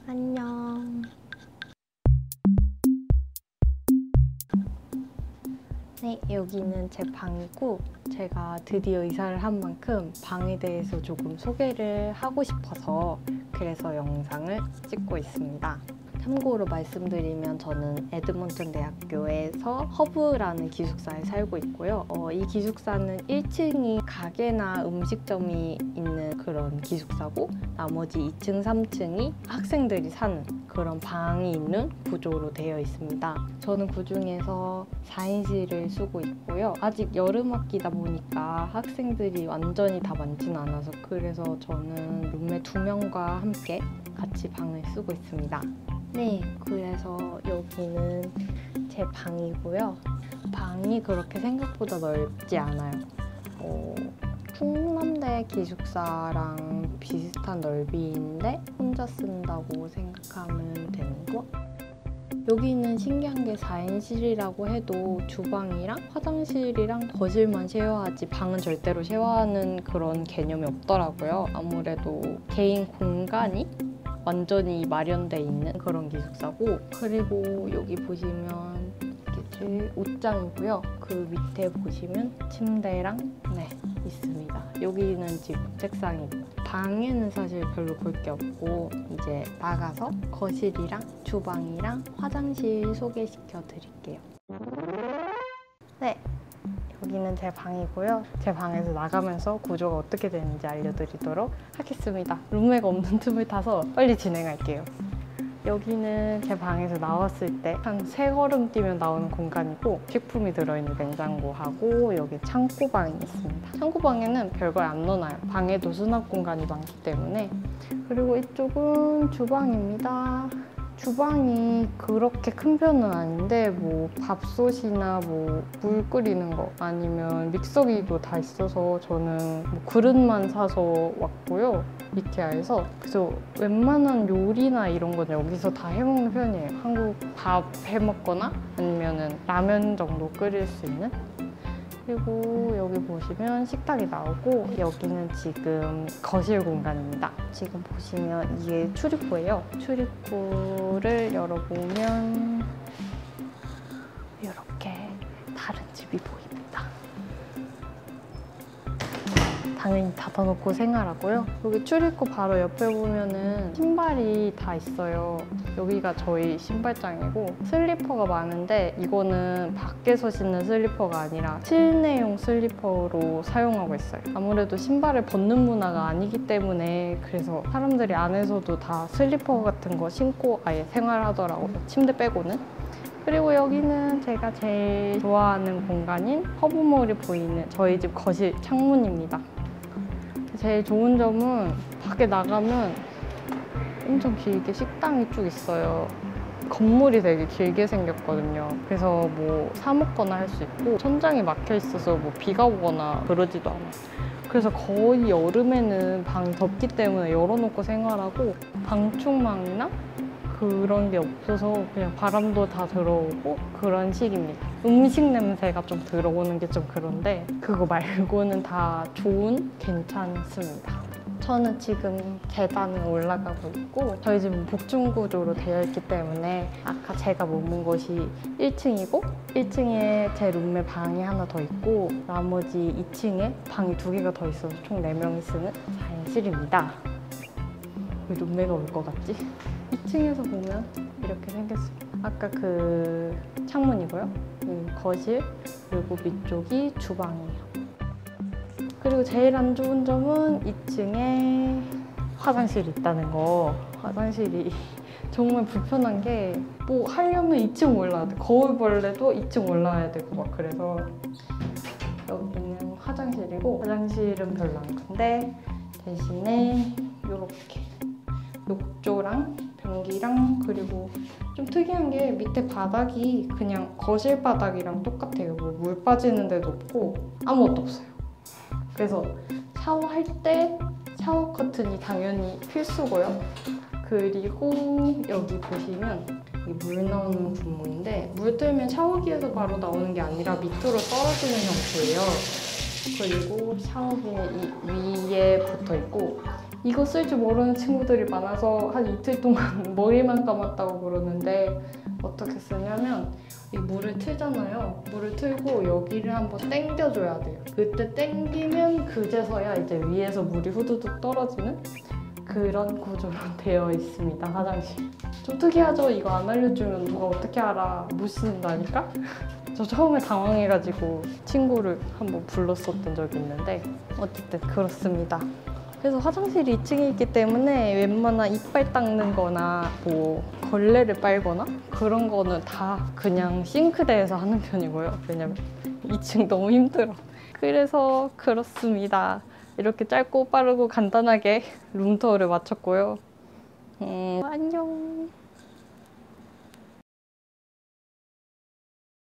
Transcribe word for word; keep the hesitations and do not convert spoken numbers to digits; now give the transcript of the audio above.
안녕. 네, 여기는 제 방이고 제가 드디어 이사를 한 만큼 방에 대해서 조금 소개를 하고 싶어서 그래서 영상을 찍고 있습니다. 참고로 말씀드리면 저는 에드먼튼 대학교에서 허브라는 기숙사에 살고 있고요. 어, 이 기숙사는 일 층이 가게나 음식점이 있는 그런 기숙사고 나머지 이 층, 삼 층이 학생들이 사는 그런 방이 있는 구조로 되어 있습니다. 저는 그중에서 사 인실을 쓰고 있고요. 아직 여름 학기다 보니까 학생들이 완전히 다 많진 않아서 그래서 저는 룸메 두 명과 함께 같이 방을 쓰고 있습니다. 네, 그래서 여기는 제 방이고요. 방이 그렇게 생각보다 넓지 않아요. 어, 충남대 기숙사랑 비슷한 넓이인데 혼자 쓴다고 생각하면 되는 거? 여기는 신기한 게 사 인실이라고 해도 주방이랑 화장실이랑 거실만 쉐어하지 방은 절대로 쉐어하는 그런 개념이 없더라고요. 아무래도 개인 공간이 완전히 마련돼 있는 그런 기숙사고, 그리고 여기 보시면 이게 옷장이고요. 그 밑에 보시면 침대랑 네 있습니다. 여기는 지금 책상이고, 방에는 사실 별로 볼 게 없고 이제 나가서 거실이랑 주방이랑 화장실 소개시켜 드릴게요. 네, 여기는 제 방이고요. 제 방에서 나가면서 구조가 어떻게 되는지 알려드리도록 하겠습니다. 룸메가 없는 틈을 타서 빨리 진행할게요. 여기는 제 방에서 나왔을 때 한 세 걸음 뛰면 나오는 공간이고, 식품이 들어있는 냉장고하고 여기 창고방이 있습니다. 창고방에는 별걸 안 넣어놔요. 방에도 수납 공간이 많기 때문에. 그리고 이쪽은 주방입니다. 주방이 그렇게 큰 편은 아닌데 뭐 밥솥이나 뭐 물 끓이는 거 아니면 믹서기도 다 있어서 저는 뭐 그릇만 사서 왔고요, 이케아에서. 그래서 웬만한 요리나 이런 건 여기서 다 해먹는 편이에요. 한국 밥 해먹거나 아니면은 라면 정도 끓일 수 있는. 그리고 여기 보시면 식탁이 나오고, 여기는 지금 거실 공간입니다. 지금 보시면 이게 출입구예요. 출입구를 열어보면 이렇게 다른 집이 보입니다. 당연히 닫아놓고 생활하고요. 여기 출입구 바로 옆에 보면은 신발이 다 있어요. 여기가 저희 신발장이고, 슬리퍼가 많은데 이거는 밖에서 신는 슬리퍼가 아니라 실내용 슬리퍼로 사용하고 있어요. 아무래도 신발을 벗는 문화가 아니기 때문에 그래서 사람들이 안에서도 다 슬리퍼 같은 거 신고 아예 생활하더라고요, 침대 빼고는. 그리고 여기는 제가 제일 좋아하는 공간인 허브몰이 보이는 저희 집 거실 창문입니다. 제일 좋은 점은 밖에 나가면 엄청 길게 식당이 쭉 있어요. 건물이 되게 길게 생겼거든요. 그래서 뭐 사 먹거나 할 수 있고, 천장이 막혀 있어서 뭐 비가 오거나 그러지도 않아요. 그래서 거의 여름에는 방이 덥기 때문에 열어놓고 생활하고, 방충망이나 그런 게 없어서 그냥 바람도 다 들어오고 그런 식입니다. 음식 냄새가 좀 들어오는 게 좀 그런데 그거 말고는 다 좋은, 괜찮습니다. 저는 지금 계단을 올라가고 있고, 저희 집은 복층 구조로 되어 있기 때문에 아까 제가 머문 곳이 일 층이고 일 층에 제 룸메 방이 하나 더 있고 나머지 이 층에 방이 두 개가 더 있어서 총 네 명이 쓰는 사 인실입니다. 왜 룸메가 올 것 같지? 이 층에서 보면 이렇게 생겼습니다. 아까 그 창문이고요. 그 거실, 그리고 밑쪽이 주방이에요. 그리고 제일 안 좋은 점은 이 층에 화장실이 있다는 거. 화장실이 정말 불편한 게 뭐 하려면 이 층 올라야 돼. 거울 벌레도 이 층 올라와야 되고 막 그래서. 여기는 화장실이고, 화장실은 별로 안 큰데 대신에 이렇게 욕조랑 변기랑, 그리고 좀 특이한 게 밑에 바닥이 그냥 거실 바닥이랑 똑같아요. 뭐 물 빠지는 데도 없고 아무것도 없어요. 그래서 샤워할 때 샤워 커튼이 당연히 필수고요. 그리고 여기 보시면 이 물 나오는 분무인데, 물 뜨면 샤워기에서 바로 나오는 게 아니라 밑으로 떨어지는 형태예요. 그리고 샤워기 이 위에 붙어 있고, 이거 쓸 줄 모르는 친구들이 많아서 한 이틀 동안 머리만 감았다고 그러는데 어떻게 쓰냐면 이 물을 틀잖아요. 물을 틀고 여기를 한번 당겨줘야 돼요. 그때 당기면 그제서야 이제 위에서 물이 후두둑 떨어지는 그런 구조로 되어 있습니다, 화장실. 좀 특이하죠? 이거 안 알려주면 누가 어떻게 알아? 못 쓴다니까? 저 처음에 당황해가지고 친구를 한번 불렀었던 적이 있는데 어쨌든 그렇습니다. 그래서 화장실이 이 층에 있기 때문에 웬만한 이빨 닦는 거나 뭐 걸레를 빨거나 그런 거는 다 그냥 싱크대에서 하는 편이고요. 왜냐면 이 층 너무 힘들어. 그래서 그렇습니다. 이렇게 짧고 빠르고 간단하게 룸투어를 마쳤고요. 음, 안녕.